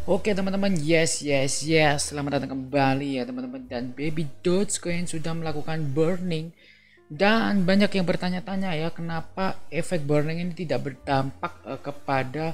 Oke teman-teman, yes, selamat datang kembali ya teman-teman. Dan Baby Dogecoin sudah melakukan burning. Dan banyak yang bertanya-tanya ya, kenapa efek burning ini tidak berdampak kepada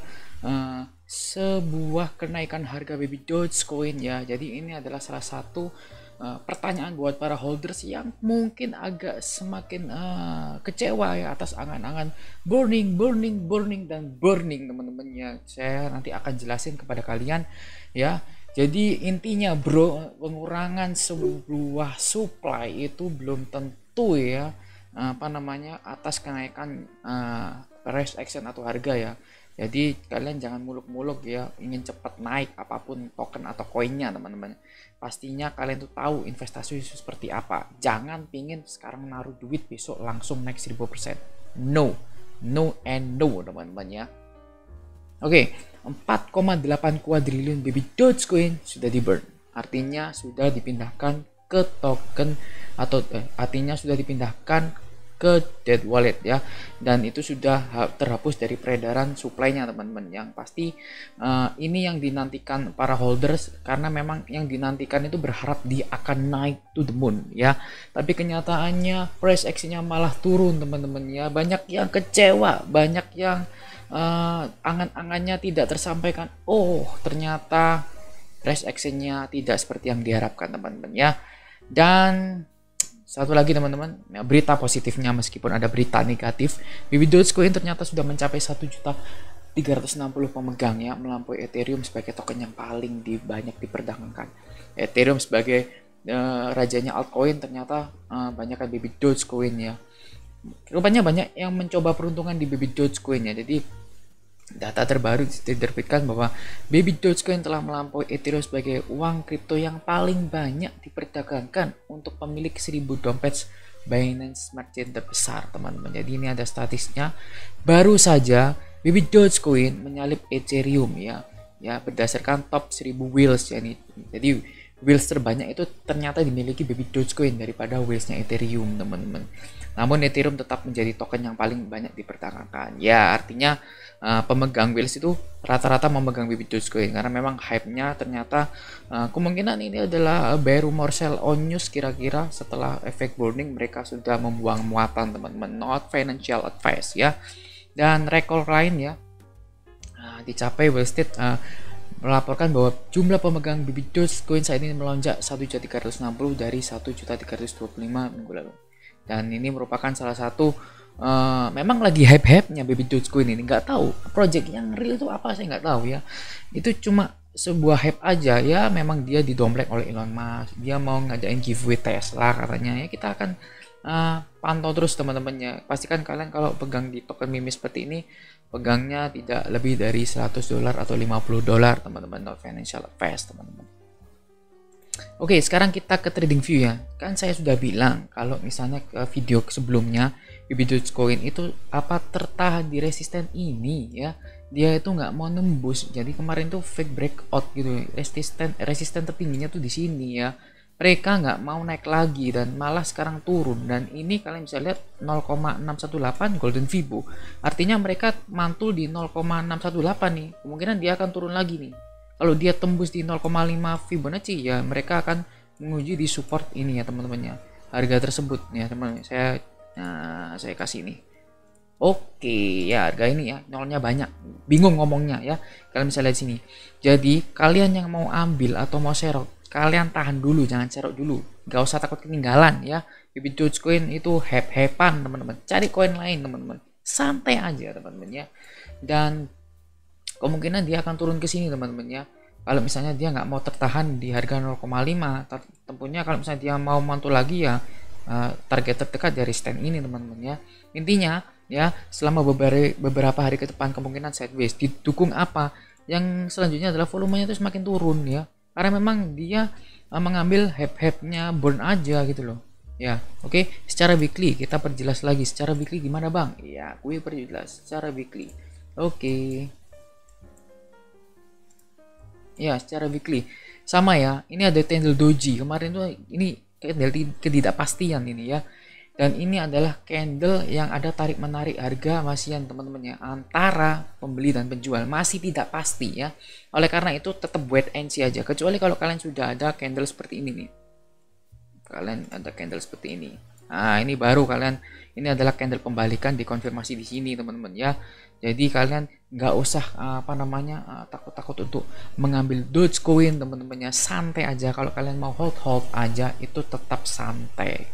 sebuah kenaikan harga Baby Dogecoin ya. Jadi ini adalah salah satu pertanyaan buat para holders yang mungkin agak semakin kecewa ya atas angan-angan burning dan burning teman-teman ya. Saya nanti akan jelasin kepada kalian ya. Jadi intinya bro, pengurangan sebuah supply itu belum tentu ya atas kenaikan price action atau harga ya. Jadi kalian jangan muluk-muluk ya ingin cepat naik apapun token atau koinnya teman-teman. Pastinya kalian tuh tahu investasi itu seperti apa. Jangan pingin sekarang naruh duit besok langsung naik 1000%. No, no and no teman-teman ya. Oke, 4,8 kuadriliun baby Dogecoin sudah di burn. Artinya sudah dipindahkan ke token atau artinya sudah dipindahkan ke dead wallet ya, dan itu sudah terhapus dari peredaran supply-nya teman-teman. Yang pasti ini yang dinantikan para holders, karena memang yang dinantikan itu berharap dia akan naik to the moon ya, tapi kenyataannya price action-nya malah turun teman-teman ya. Banyak yang kecewa, banyak yang angan-angannya tidak tersampaikan. Oh ternyata price action-nya tidak seperti yang diharapkan teman-teman ya. Dan satu lagi teman-teman, berita positifnya meskipun ada berita negatif, Baby Dogecoin ternyata sudah mencapai 1.360 pemegang ya, melampaui Ethereum sebagai token yang paling banyak diperdagangkan. Ethereum sebagai rajanya altcoin, ternyata banyak kan Baby Dogecoin ya. Rupanya banyak yang mencoba peruntungan di Baby Dogecoin ya. Jadi data terbaru diterbitkan bahwa Baby Dogecoin telah melampaui Ethereum sebagai uang kripto yang paling banyak diperdagangkan untuk pemilik 1000 dompet Binance Smart Chain terbesar teman-teman. Jadi ini ada statistiknya. Baru saja Baby Dogecoin menyalip Ethereum ya berdasarkan top 1000 whales ya. Jadi whales terbanyak itu ternyata dimiliki Baby Dogecoin daripada whalesnya Ethereum teman-teman. Namun Ethereum tetap menjadi token yang paling banyak diperdagangkan ya, artinya pemegang whales itu rata-rata memegang Baby Dogecoin karena memang hype-nya ternyata kemungkinan ini adalah buy rumor sell on news. Kira-kira setelah efek burning mereka sudah membuang muatan teman-teman, not financial advice ya. Dan rekor lain ya dicapai. Wall Street melaporkan bahwa jumlah pemegang Baby Dogecoin saat ini melonjak 1.360 dari 1.325 minggu lalu. Dan ini merupakan salah satu memang lagi hype-hype-nya Baby Dogecoin ini. Nggak tahu project yang real itu apa, saya nggak tahu ya. Itu cuma sebuah hype aja ya. Memang dia didompleng oleh Elon Musk, dia mau ngadain giveaway Tesla katanya ya. Kita akan pantau terus teman-teman ya. Pastikan kalian kalau pegang di token meme seperti ini, pegangnya tidak lebih dari $100 atau $50 teman-teman, not financial advice teman-teman. Oke, sekarang kita ke trading view ya. Kan saya sudah bilang kalau misalnya ke video sebelumnya Baby Dogecoin itu tertahan di resisten ini ya. Dia itu nggak mau nembus. Jadi kemarin tuh fake breakout gitu. Resisten tertingginya tuh di sini ya. Mereka nggak mau naik lagi dan malah sekarang turun. Dan ini kalian bisa lihat 0,618 golden Fibo. Artinya mereka mantul di 0,618 nih. Kemungkinan dia akan turun lagi nih. Kalau dia tembus di 0,5 Fibonacci ya mereka akan menguji di support ini ya teman-teman ya. Harga tersebut ya teman-teman. Saya kasih ini. Oke ya, harga ini ya nolnya banyak. Bingung ngomongnya ya. Kalian bisa lihat sini. Jadi kalian yang mau ambil atau mau serok, kalian tahan dulu, jangan serok dulu. Gak usah takut ketinggalan ya. Baby Dogecoin itu hype-hypean teman-teman. Cari koin lain teman-teman. Santai aja teman-teman ya. Dan kemungkinan dia akan turun ke sini teman-teman ya. Kalau misalnya dia nggak mau tertahan di harga 0,5, tentunya kalau misalnya dia mau mantul lagi ya target terdekat dari stand ini teman-teman ya. Intinya ya selama beberapa hari ke depan kemungkinan sideways. Didukung apa? Yang selanjutnya adalah volumenya itu semakin turun ya. Karena memang dia mengambil hype-hype-nya burn aja gitu loh. Ya, oke. Secara weekly kita perjelas lagi. Secara weekly gimana bang? Ya, gue perjelas secara weekly. Oke. Ya, secara weekly sama ya. Ini ada candle doji kemarin tuh, ini candle ketidakpastian ini ya. Dan ini adalah candle yang ada tarik menarik harga masihan teman-teman ya, antara pembeli dan penjual, masih tidak pasti ya. Oleh karena itu tetap wait and see aja, kecuali kalau kalian sudah ada candle seperti ini nih. Kalian ada candle seperti ini. Nah, ini baru kalian, ini adalah candle pembalikan dikonfirmasi di sini teman-teman ya. Jadi kalian nggak usah takut-takut untuk mengambil Dogecoin teman-teman ya, santai aja. Kalau kalian mau hold aja, itu tetap santai.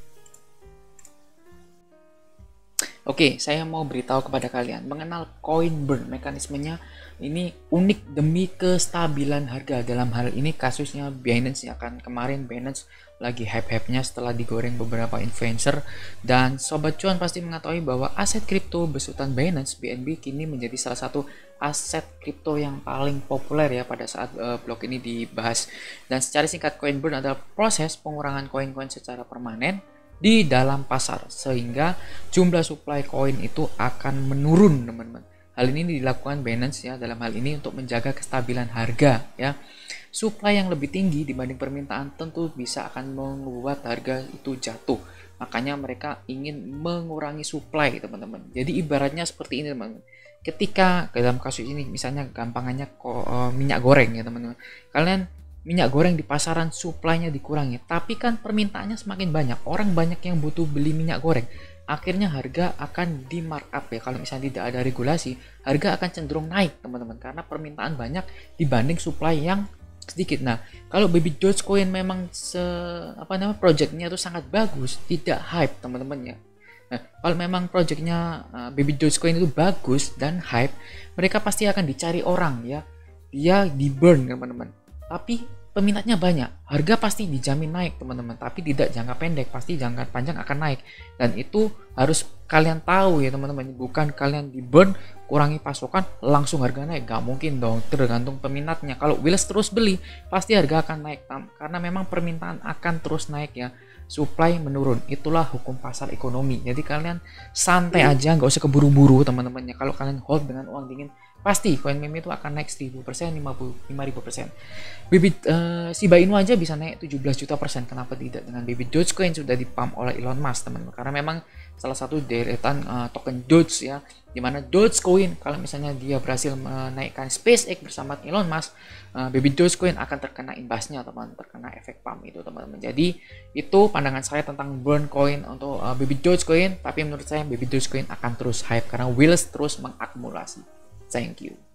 Oke, saya mau beritahu kepada kalian mengenal coin burn. Mekanismenya ini unik demi kestabilan harga. Dalam hal ini kasusnya Binance ya kan. Kemarin Binance lagi hype-hype-nya setelah digoreng beberapa influencer, dan Sobat Cuan pasti mengetahui bahwa aset kripto besutan Binance BNB kini menjadi salah satu aset kripto yang paling populer ya pada saat blog ini dibahas. Dan secara singkat, coin burn adalah proses pengurangan koin-koin secara permanen di dalam pasar sehingga jumlah supply koin itu akan menurun teman-teman. Hal ini dilakukan Binance ya dalam hal ini untuk menjaga kestabilan harga ya. Supply yang lebih tinggi dibanding permintaan tentu bisa akan membuat harga itu jatuh. Makanya mereka ingin mengurangi supply teman-teman. Jadi ibaratnya seperti ini teman-teman. Ketika dalam kasus ini misalnya gampangannya minyak goreng ya teman-teman. Kalian minyak goreng di pasaran supply-nya dikurangi, tapi kan permintaannya semakin banyak, orang banyak yang butuh beli minyak goreng, akhirnya harga akan di markup ya. Kalau misalnya tidak ada regulasi, harga akan cenderung naik teman-teman, karena permintaan banyak dibanding supply yang sedikit. Nah, kalau Baby Dogecoin memang projectnya itu sangat bagus, tidak hype teman-teman ya. Nah, kalau memang projectnya Baby Dogecoin itu bagus dan hype, mereka pasti akan dicari orang ya, dia di burn teman-teman. Tapi peminatnya banyak, harga pasti dijamin naik teman-teman, tapi tidak jangka pendek, pasti jangka panjang akan naik. Dan itu harus kalian tahu ya teman-teman, bukan kalian di burn, kurangi pasokan, langsung harga naik, gak mungkin dong, tergantung peminatnya. Kalau Wills terus beli, pasti harga akan naik, karena memang permintaan akan terus naik ya, supply menurun, itulah hukum pasar ekonomi. Jadi kalian santai aja, nggak usah keburu-buru teman-teman ya. Kalau kalian hold dengan uang dingin, pasti koin meme itu akan naik 1000%, 5.000%. Bibit Shiba Inu aja bisa naik 17 juta %. Kenapa tidak dengan bibit Dogecoin sudah dipump oleh Elon Musk teman-teman? Karena memang salah satu deretan token Doge ya, dimana Dogecoin kalau misalnya dia berhasil menaikkan SpaceX bersama Elon Musk, bibit Dogecoin akan terkena imbasnya teman, terkena efek pump itu teman-teman. Jadi itu pandangan saya tentang burn coin untuk bibit Dogecoin, tapi menurut saya bibit Dogecoin akan terus hype karena Wills terus mengakumulasi. Thank you.